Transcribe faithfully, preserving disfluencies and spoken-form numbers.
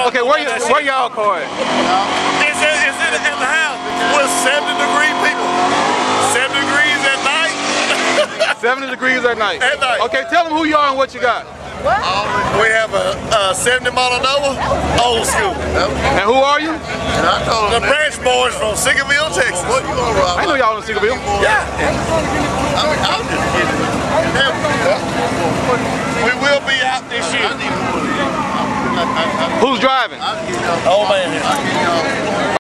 Okay, where y where y'all car at? It's in, it's in, in the house with seventy degree people. seventy degrees at night. seventy degrees at night. At night. Okay, tell them who you are and what you got. What? We have a, a seventy model Nova, old school. And who are you? And I told the branch boys from Seagoville, Texas. What you gonna rob? I know y'all in Seagoville. Yeah. I mean, I'm just kidding. We will be out this year. Who's driving? Old man here.